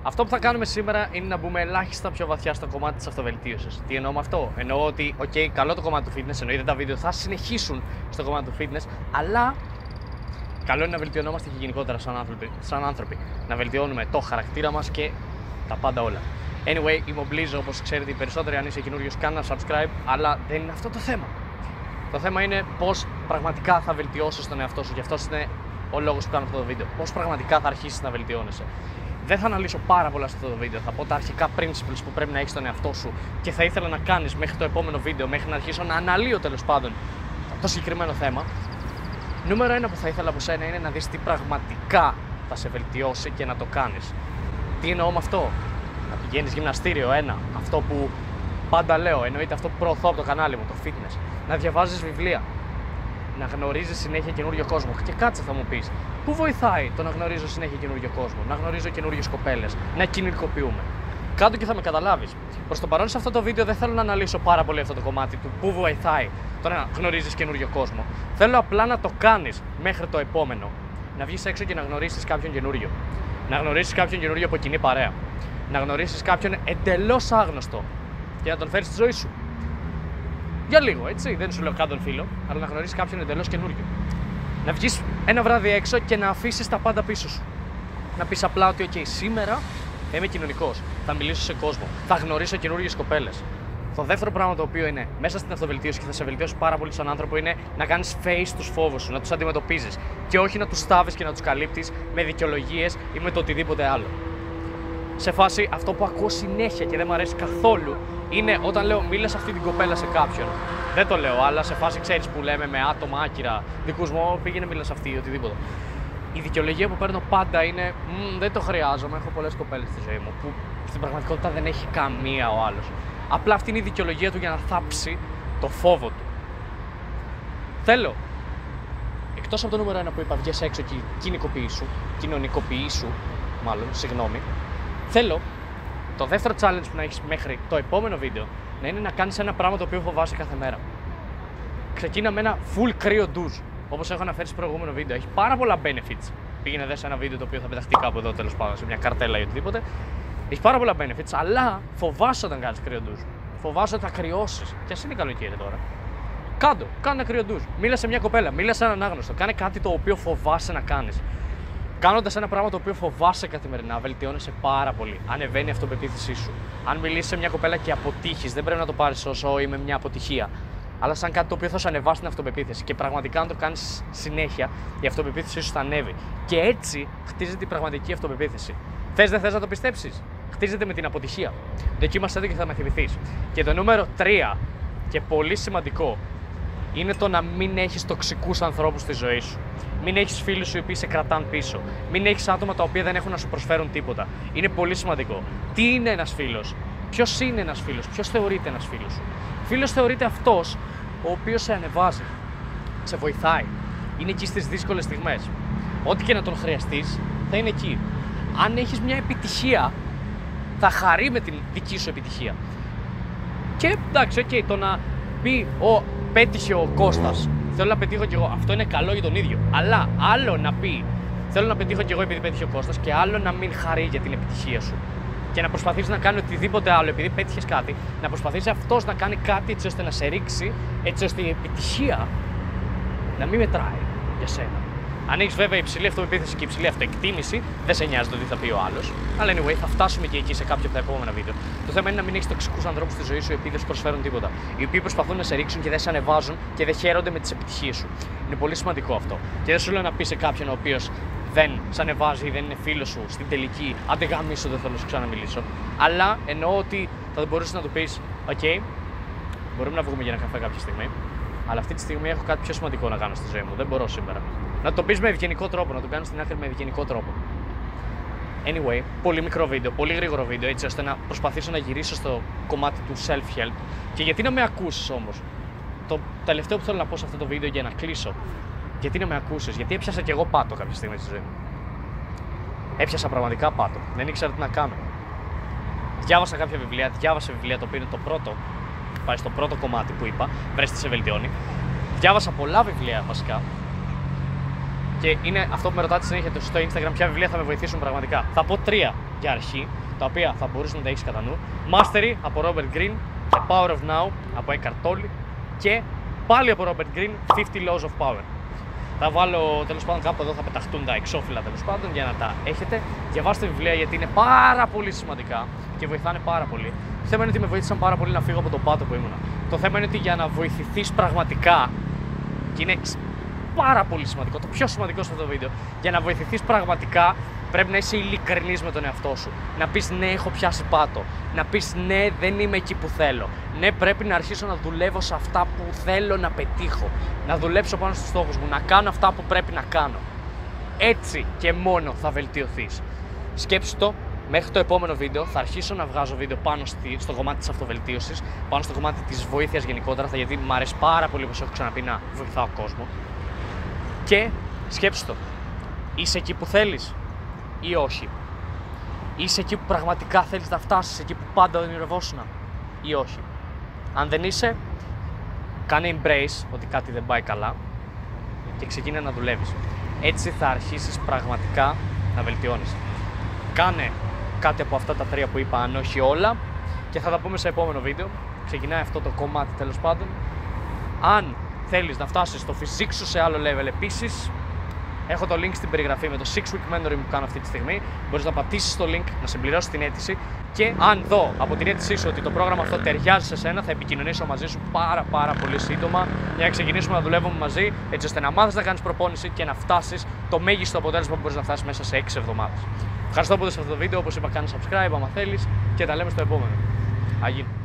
Αυτό που θα κάνουμε σήμερα είναι να μπούμε ελάχιστα πιο βαθιά στο κομμάτι της αυτοβελτίωσης. Τι εννοώ με αυτό? Εννοώ ότι, καλό το κομμάτι του fitness, εννοείται τα βίντεο θα συνεχίσουν στο κομμάτι του fitness, αλλά καλό είναι να βελτιωνόμαστε και γενικότερα σαν άνθρωποι. Να βελτιώνουμε το χαρακτήρα μας και τα πάντα όλα. Anyway, είμαι ο Blizz, όπως ξέρετε οι περισσότεροι, αν είσαι καινούριος κάνε ένα subscribe, αλλά δεν είναι αυτό το θέμα. Το θέμα είναι πώς πραγματικά θα βελτιώσεις τον εαυτό σου και αυτός είναι ο λόγος που κάνω αυτό το βίντεο. Πώς πραγματικά θα αρχίσεις να βελτιώνεσαι. Δεν θα αναλύσω πάρα πολλά σε αυτό το βίντεο, θα πω τα αρχικά principles που πρέπει να έχεις στον εαυτό σου και θα ήθελα να κάνεις μέχρι το επόμενο βίντεο, μέχρι να αρχίσω να αναλύω τέλος πάντων το συγκεκριμένο θέμα. Νούμερο 1 που θα ήθελα από σένα είναι να δεις τι πραγματικά θα σε βελτιώσει και να το κάνεις. Τι εννοώ με αυτό? Να πηγαίνεις γυμναστήριο, αυτό που πάντα λέω, εννοείται αυτό που προωθώ από το κανάλι μου, το fitness. Να διαβάζεις βιβλία, να γνωρίζεις συνέχεια καινούριο κόσμο. Και κάτσε θα μου πεις, πού βοηθάει το να γνωρίζω συνέχεια καινούριο κόσμο, να γνωρίζω καινούριες κοπέλες, να κοινωνικοποιούμε? Κάτω και θα με καταλάβεις. Προς το παρόν σε αυτό το βίντεο δεν θέλω να αναλύσω πάρα πολύ αυτό το κομμάτι του πού βοηθάει το να γνωρίζεις καινούριο κόσμο. Θέλω απλά να το κάνεις μέχρι το επόμενο. Να βγεις έξω και να γνωρίσεις κάποιον καινούριο. Να γνωρίσεις κάποιον καινούριο από κοινή παρέα. Να γνωρίσεις κάποιον εντελώς άγνωστο και να τον φέρεις στη ζωή σου. Για λίγο, έτσι. Δεν σου λέω κάτω τον φίλο, αλλά να γνωρίσεις κάποιον εντελώς καινούριο. Να βγεις ένα βράδυ έξω και να αφήσεις τα πάντα πίσω σου. Να πεις απλά ότι, σήμερα είμαι κοινωνικός. Θα μιλήσω σε κόσμο. Θα γνωρίσω καινούριες κοπέλες. Το δεύτερο πράγμα το οποίο είναι μέσα στην αυτοβελτίωση και θα σε βελτιώσει πάρα πολύ σαν άνθρωπο είναι να κάνεις face τους φόβους σου, να τους αντιμετωπίζεις και όχι να τους στάβεις και να τους καλύπτεις με δικαιολογίες ή με το οτιδήποτε άλλο. Σε φάση, αυτό που ακούω συνέχεια και δεν μου αρέσει καθόλου είναι όταν λέω μίλα σε αυτή την κοπέλα σε κάποιον. Δεν το λέω, αλλά σε φάση ξέρεις που λέμε με άτομα άκυρα, δικούς μου, πήγαινε μίλα σε αυτή ή οτιδήποτε. Η δικαιολογία που παίρνω πάντα είναι δεν το χρειάζομαι, έχω πολλές κοπέλες στη ζωή μου, που στην πραγματικότητα δεν έχει καμία ο άλλος. Απλά αυτή είναι η δικαιολογία του για να θάψει το φόβο του. Θέλω, εκτός από το νούμερο 1 που είπα, βγες έξω και κοινωνικοποιήσου, θέλω το δεύτερο challenge που να έχεις μέχρι το επόμενο βίντεο να είναι να κάνεις ένα πράγμα το οποίο φοβάσαι κάθε μέρα. Ξεκίνα με ένα full κρύο ντουζ, όπως έχω αναφέρει στο προηγούμενο βίντεο. Έχει πάρα πολλά benefits. Πήγαινε δες ένα βίντεο το οποίο θα πεταχτεί κάπου εδώ τέλος πάντων, σε μια καρτέλα ή οτιδήποτε. Έχει πάρα πολλά benefits, αλλά φοβάσαι όταν κάνεις κρύο ντουζ. Φοβάσαι ότι θα κρυώσεις. Και ας είναι καλοκαίρι τώρα. Κάνε ένα κρύο ντουζ. Μίλα σε μια κοπέλα, μίλα σε έναν άγνωστο. Κάνε κάτι το οποίο φοβάσαι να κάνεις. Κάνοντας ένα πράγμα το οποίο φοβάσαι καθημερινά, βελτιώνεσαι πάρα πολύ. Ανεβαίνει η αυτοπεποίθησή σου. Αν μιλήσεις σε μια κοπέλα και αποτύχεις, δεν πρέπει να το πάρεις όσο είμαι μια αποτυχία. Αλλά σαν κάτι το οποίο θα σου ανεβάσει την αυτοπεποίθηση. Και πραγματικά, αν το κάνεις συνέχεια, η αυτοπεποίθησή σου θα ανέβει. Και έτσι χτίζεται η πραγματική αυτοπεποίθηση. Δεν θες να το πιστέψεις? Χτίζεται με την αποτυχία. Δοκίμασέ το και θα με θυμηθείς. Και το νούμερο 3 και πολύ σημαντικό είναι το να μην έχεις τοξικούς ανθρώπους στη ζωή σου. Μην έχεις φίλους σου οι οποίοι σε κρατάνε πίσω. Μην έχεις άτομα τα οποία δεν έχουν να σου προσφέρουν τίποτα. Είναι πολύ σημαντικό. Τι είναι ένας φίλος? Ποιος είναι ένας φίλος? Ποιος θεωρείται ένας φίλος σου? Φίλος θεωρείται αυτός ο οποίος σε ανεβάζει, σε βοηθάει. Είναι εκεί στις δύσκολες στιγμές. Ό,τι και να τον χρειαστείς, θα είναι εκεί. Αν έχεις μια επιτυχία, θα χαρεί με την δική σου επιτυχία. Και εντάξει, το να πει πέτυχε ο Κώστας, θέλω να πετύχω κι εγώ, αυτό είναι καλό για τον ίδιο. Αλλά άλλο να πει θέλω να πετύχω κι εγώ επειδή πέτυχε ο Κώστας, και άλλο να μην χαρεί για την επιτυχία σου. Και να προσπαθείς να κάνει οτιδήποτε άλλο επειδή πέτυχες κάτι, να προσπαθείς αυτός να κάνει κάτι έτσι ώστε να σε ρίξει, έτσι ώστε η επιτυχία να μην μετράει για σένα. Αν έχεις βέβαια υψηλή αυτοπεποίθηση και υψηλή αυτοεκτίμηση, δεν σε νοιάζει το τι θα πει ο άλλος. Αλλά anyway, θα φτάσουμε και εκεί σε κάποιο από τα επόμενα βίντεο. Το θέμα είναι να μην έχεις τοξικούς ανθρώπους στη ζωή σου οι οποίοι δεν σου προσφέρουν τίποτα. Οι οποίοι προσπαθούν να σε ρίξουν και δεν σε ανεβάζουν και δεν χαίρονται με τις επιτυχίες σου. Είναι πολύ σημαντικό αυτό. Και δεν σου λέω να πεις σε κάποιον ο οποίος δεν σε ανεβάζει ή δεν είναι φίλος σου στην τελική, άντε γαμίσου, δεν θέλω να σου ξαναμιλήσω. Αλλά εννοώ ότι θα μπορούσες να του πεις, μπορούμε να βγούμε για ένα καφέ κάποια στιγμή, αλλά αυτή τη στιγμή έχω κάτι πιο σημαντικό να κάνω στη ζωή μου. Δεν μπορώ σήμερα. Να το πεις με ευγενικό τρόπο, να το κάνεις στην άκρη με ευγενικό τρόπο. Anyway, πολύ μικρό βίντεο, πολύ γρήγορο βίντεο, έτσι ώστε να προσπαθήσω να γυρίσω στο κομμάτι του self-help. Και γιατί να με ακούσεις όμως? Το τελευταίο που θέλω να πω σε αυτό το βίντεο για να κλείσω. Γιατί να με ακούσεις? Γιατί έπιασα κι εγώ πάτο κάποια στιγμή στη ζωή μου. Έπιασα πραγματικά πάτο. Δεν ήξερα τι να κάνω. Διάβασα κάποια βιβλία, το οποίο είναι το πρώτο. Πάει στο πρώτο κομμάτι που είπα, βρες τι σε βελτιώνει. Διάβασα πολλά βιβλία βασικά. Και είναι αυτό που με ρωτάτε συνέχεια στο Instagram, ποια βιβλία θα με βοηθήσουν πραγματικά. Θα πω 3 για αρχή. τα οποία θα μπορείς να τα έχεις κατά νου. Mastery από Robert Greene και Power of Now από Eckhart Tolle και πάλι από Robert Greene 50 Laws of Power. Θα βάλω τέλος πάντων κάπου εδώ, θα πεταχτούν τα εξώφυλλα τέλος πάντων για να τα έχετε. Διαβάστε βιβλία γιατί είναι πάρα πολύ σημαντικά και βοηθάνε πάρα πολύ. Το θέμα είναι ότι με βοήθησαν πάρα πολύ να φύγω από τον πάτο που ήμουνα. Το θέμα είναι ότι για να βοηθηθείς πραγματικά, και είναι πάρα πολύ σημαντικό, το πιο σημαντικό σε αυτό το βίντεο, για να βοηθηθείς πραγματικά πρέπει να είσαι ειλικρινής με τον εαυτό σου. Να πεις ναι, έχω πιάσει πάτο. Να πεις ναι, δεν είμαι εκεί που θέλω. Ναι, πρέπει να αρχίσω να δουλεύω σε αυτά που θέλω να πετύχω. Να δουλέψω πάνω στους στόχους μου. Να κάνω αυτά που πρέπει να κάνω. Έτσι και μόνο θα βελτιωθείς. Σκέψου το. Μέχρι το επόμενο βίντεο θα αρχίσω να βγάζω βίντεο πάνω στο κομμάτι της αυτοβελτίωσης, πάνω στο κομμάτι της βοήθειας γενικότερα, γιατί μου αρέσει πάρα πολύ, όπως έχω ξαναπεί, να βοηθάω κόσμο. Και σκέψου το. Είσαι εκεί που θέλεις ή όχι? Είσαι εκεί που πραγματικά θέλεις να φτάσεις, εκεί που πάντα ονειρευόσουνα ή όχι? Αν δεν είσαι, κάνε embrace ότι κάτι δεν πάει καλά και ξεκίνα να δουλεύεις. Έτσι θα αρχίσεις πραγματικά να βελτιώνεις. Κάνε κάτι από αυτά τα τρία που είπα, αν όχι όλα, και θα τα πούμε σε επόμενο βίντεο. Ξεκινάει αυτό το κομμάτι τέλος πάντων. Αν θέλεις να φτάσεις στο φυσικό σου σε άλλο level επίσης, έχω το link στην περιγραφή με το 6-week mentoring που κάνω αυτή τη στιγμή. Μπορείς να πατήσεις το link, να συμπληρώσεις την αίτηση και αν δω από την αίτησή σου ότι το πρόγραμμα αυτό ταιριάζει σε σένα, θα επικοινωνήσω μαζί σου πάρα πολύ σύντομα για να ξεκινήσουμε να δουλεύουμε μαζί, έτσι ώστε να μάθεις να κάνεις προπόνηση και να φτάσεις το μέγιστο αποτέλεσμα που μπορείς να φτάσεις μέσα σε 6 εβδομάδες. Ευχαριστώ που είδες αυτό το βίντεο, όπως είπα, κάνε subscribe άμα θέλεις και τα λέμε στο επόμενο. Αγίνου.